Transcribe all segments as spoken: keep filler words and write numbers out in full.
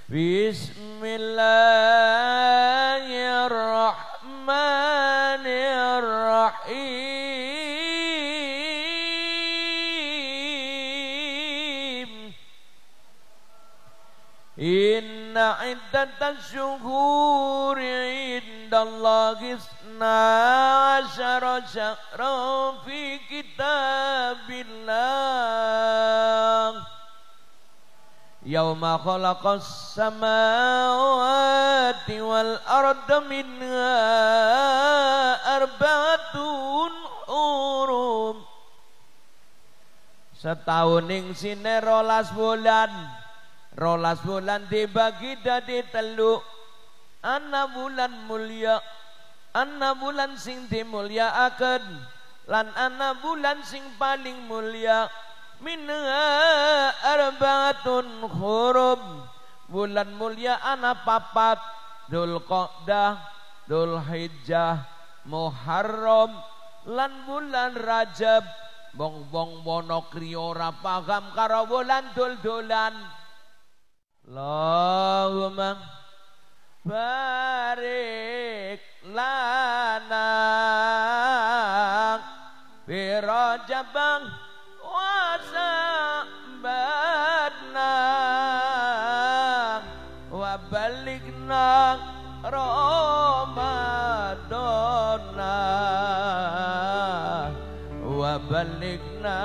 Bismillahirrahmanirrahim. Inna iddatash syuhuri indallahi isna asyara syahran fi kitabillah yauma khalaqas samawati wal arda minha arba'atun hurum. Setahun ing sine rolas bulan, rolas bulan dibagi dadi telu. Ana bulan mulia, ana bulan sing dimulyakaken, lan ana bulan sing paling mulia. Minha arba'atun hurum. Bulan mulia ana papat: Dzulqa'dah, Dzulhijjah, Muharram, lan bulan Rajab. Bong-bong bono kriya ora paham karo bulan dul-dulan. Allahumma barik lana fi Rajabang wasabadna wa baligna Ramadana wa baligna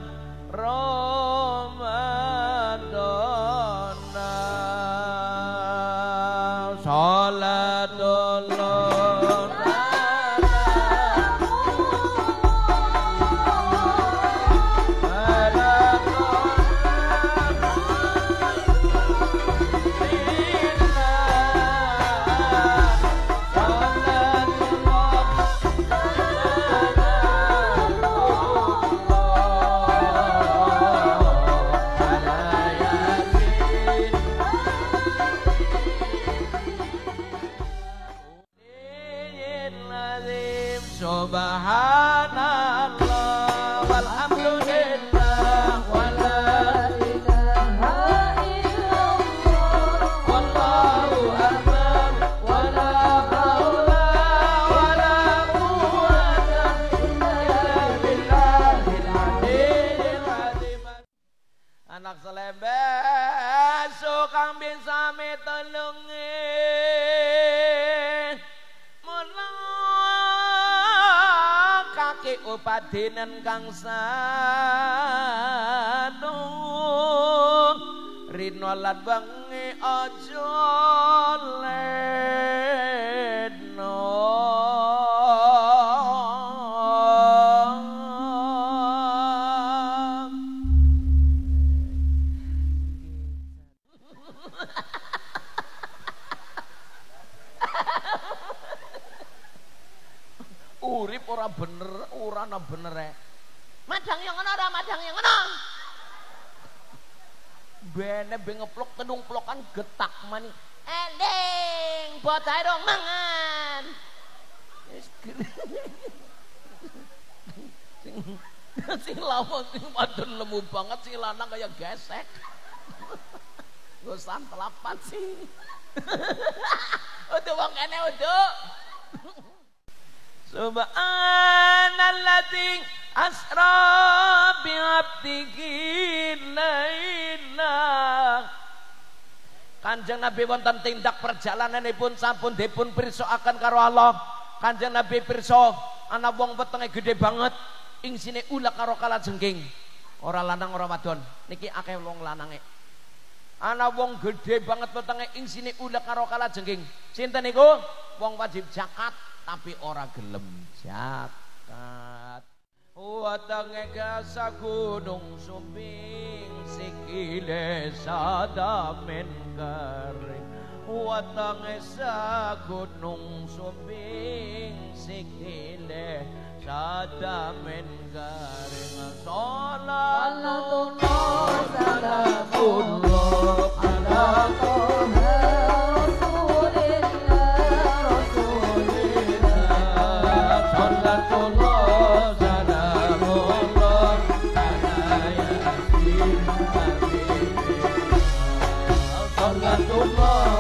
Ramadana. Salatullah subhanallah walhamdulillah wala ilaha illallah wallahu akbar wala haula wala quwwata illa billahil aliyyil azim. Anak selembeh sukang bisa mitulungi upadinen kang sanung rino lan wengi aja leno. Urip ora bener, ora ana benere. Madang yang ngono ora madang yang ngono. Bene be ngeplok tedung plokan getak mani. Eling, bocah dong mangan. Sing sing lawan sing wadon lemu banget, sing lanang kaya gesek. Nggo santelapan sih. Udah wong kene udah. Subhanalladzi asra bi 'abdihi laila. Kanjeng Nabi wonten tindak perjalananipun sampun dipun pirsoaken karo Allah. Kanjeng Nabi pirsa ana wong wetenge gede banget ing sine ulek karo kalajengking. Ora lanang ora wadon. Niki akeh wong lanange. Ana wong gede banget wetenge ing sine ulek karo kalajengking. Sinten niku? Wong wajib zakat tapi ora gelem zakat. Watenge gasa gunung sumbing sikile sadamen garing. Watenge sa gunung sumbing sikile sadamen garing. Salatullah salamullah ala Organtullah